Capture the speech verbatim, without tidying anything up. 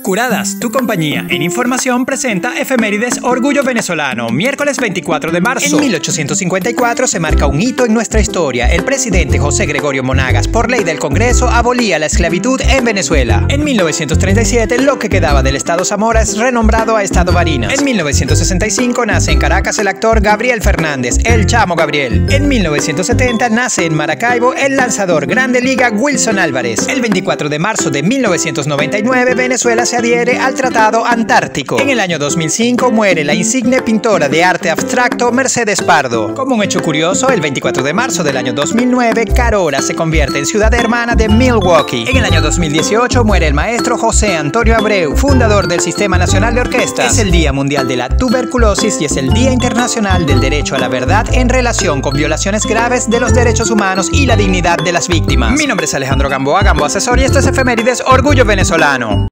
Curadas, tu compañía en información, presenta Efemérides Orgullo Venezolano, miércoles veinticuatro de marzo. En mil ochocientos cincuenta y cuatro se marca un hito en nuestra historia. El presidente José Gregorio Monagas, por ley del Congreso, abolía la esclavitud en Venezuela. En mil novecientos treinta y siete, lo que quedaba del Estado Zamora es renombrado a Estado Barinas. En mil novecientos sesenta y cinco nace en Caracas el actor Gabriel Fernández, el Chamo Gabriel. En mil novecientos setenta nace en Maracaibo el lanzador Grande Liga Wilson Álvarez. El veinticuatro de marzo de mil novecientos noventa y nueve, Venezuela se adhiere al Tratado Antártico. En el año dos mil cinco muere la insigne pintora de arte abstracto Mercedes Pardo. Como un hecho curioso, el veinticuatro de marzo del año dos mil nueve, Carora se convierte en ciudad hermana de Milwaukee. En el año dos mil dieciocho muere el maestro José Antonio Abreu, fundador del Sistema Nacional de Orquestas. Es el Día Mundial de la Tuberculosis y es el Día Internacional del Derecho a la Verdad en relación con violaciones graves de los derechos humanos y la dignidad de las víctimas. Mi nombre es Alejandro Gamboa, Gamboa Asesor, y esto es Efemérides Orgullo Venezolano.